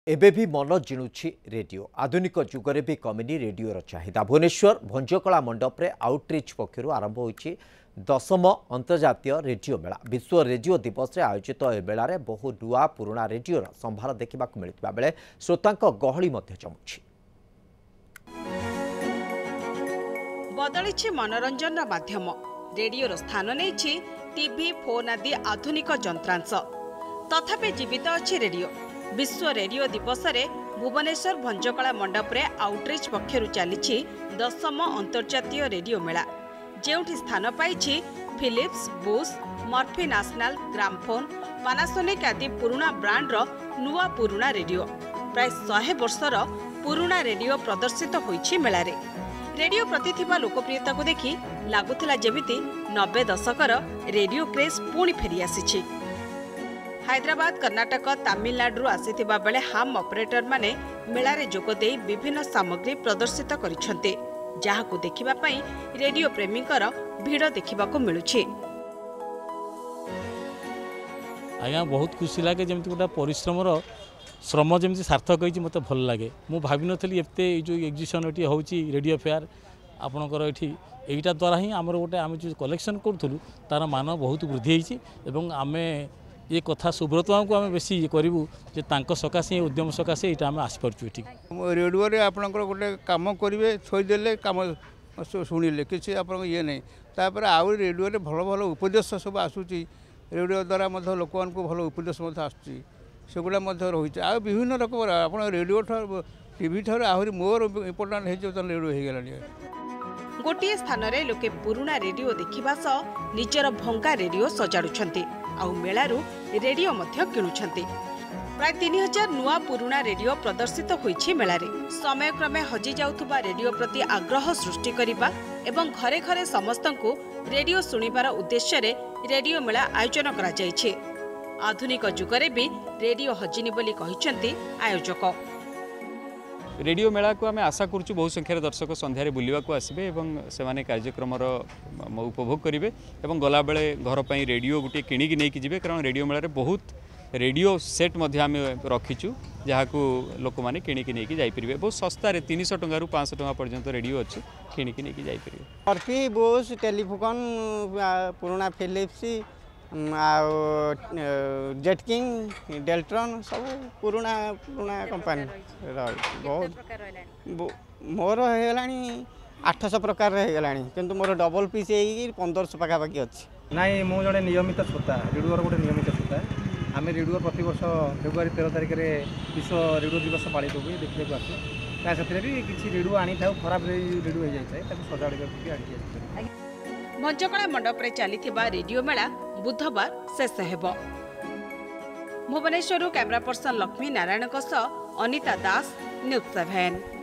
एबे भी मन जिणुछि रेडियो आधुनिक जुगरे भी कमिनी रेडियोर चाहिदा। भुवनेश्वर भंजकला मंडप रे आउटरीच पक्षर आरंभ होइछि 10म अंतर्जातीय रेडियो मेला। विश्व रेडियो दिवस रे आयोजित ए मेला बहु नुआ पुराणा रेडियोर संभार देखा मिलता बेले श्रोतांक गहली मध्य जमुछि। बदलिछि मनोरंजन माध्यम। रेडियोर स्थान नेछि टीवी फोन आदि आधुनिक जंत्रांश। तथापि जीवित अछि रेडियो। विश्व रेडियो दिवस रे भुवनेश्वर भंजकला मंडप रे आउटरीच पक्षर चली 10म अंतर्जातीय रेडियो मेला, जेउठी स्थान पाइछि Philips, Bush, Murphy National, gramophone, Panasonic आदि पुराना ब्रांड रो नुआ पुराना रेडियो। प्राय 100 वर्षर पुराना रेडियो प्रदर्शित होइछि मेला रे। रेडियो प्रति थिबा लोकप्रियता को देखि लागुथिला जेमिति 90 दशकर रेडियो क्रेज पुणी फेरी आसीछि। हैदराबाद, कर्नाटक, तमिलनाडु आसीथिबा बेले हाम ऑपरेटर माने मेला रे जोग देई विभिन्न सामग्री प्रदर्शित करिसंते, जाहाकु देखिबा पई रेडियो प्रेमीकर भीड़ देखिबाकु मिलुछि। आज्ञा बहुत खुशी लगे जमती गोटा परिश्रमर श्रम जमी सार्थक होती मत भल लगे। मुझे भावी नी एत जो एग्जिबिशन ये हूँ रेडियो फेयर आपणकर यहीटा द्वारा ही आमर गोटे आम जो कलेक्शन करूँ तार मान बहुत वृद्धि होती। आम ये कथा सुब्रत को आम बेसी करूँ जे सकाशे उद्यम सकाशे यहाँ आम आसपार्चु। रेडियो आपंकर गोटे कम करेंगे थोदेले कम शुणिले किसी आप ये नहीं तापर आउ रेडियो भल भल उपदेश सब आसूँ। रेडियो द्वारा लोक भल उपदेश आसूँ सेगुड़ा रही आ विभिन्न रकम आप रेडियो टीवी ठार आहरी मोर इम्पोर्टाट रेडियो हो गला। गोटे स्थान रे लोके पुराना रेडियो देखिबा सह निजर भंगा रेडियो सजाडुछंती आउ मेलारू रेडियो मध्य किणुछंती। प्राय 3000 नुआ पुराना रेडियो प्रदर्शित होइछि मेलारे। समय क्रमे हजि जाउथुबा रेडियो प्रति आग्रह सृष्टि करिबा एवं घरे घरे समस्तंकु रेडियो सुनिबार उद्देश्य रे रेडियो मेला आयोजन करा जाइछि। आधुनिक जुगरे भी रेडियो हजिनी बोली कहिसंती आयोजक। रेडियो मेला को आम आशा करुँ बहु संख्यार दर्शक सन्धार बुलवा को आसबे एवं से कार्यक्रम उपभोग करेंगे एवं गला बेले घर पर रेडियो गोटे किणिकी नहीं जी कारण रेडियो मेला बहुत रेडियो सेट आम रखीचु जहाँ को लोक मैंने किणिकी नहीं जापरेंगे। बहुत सस्तार 300 टंका 500 टंका पर्यंत रेडियो अच्छी किणिकी नहीं जापरेंगे। मर्फी, बुश, टेलीफोन, पुराना फिलिप्स जेट किंग, डेल्ट्रन सब पुराना पुराना कंपनी बहुत मोर होगा 800 प्रकार होगा किंतु मोर डबल पीस 1500 पाखापाखि अच्छी नाई। मु जड़े नियमित श्रोता रेडियोर गोटे नियमित श्रोता। आम रेडियो प्रत वर्ष फेब्रुआरी 13 तारिख में विश्व रेडियो दिवस पालित हुए देखा आसू से भी किसी रेडियो आनी था खराब रेडियो हो जाए सजाड़। भंजकला मंडप रे चलीथिबा रेडियो मेला बुधवार शेष हेबो। भुवनेश्वर कैमरा पर्सन लक्ष्मी नारायण सह अनिता दास, न्यूज 7।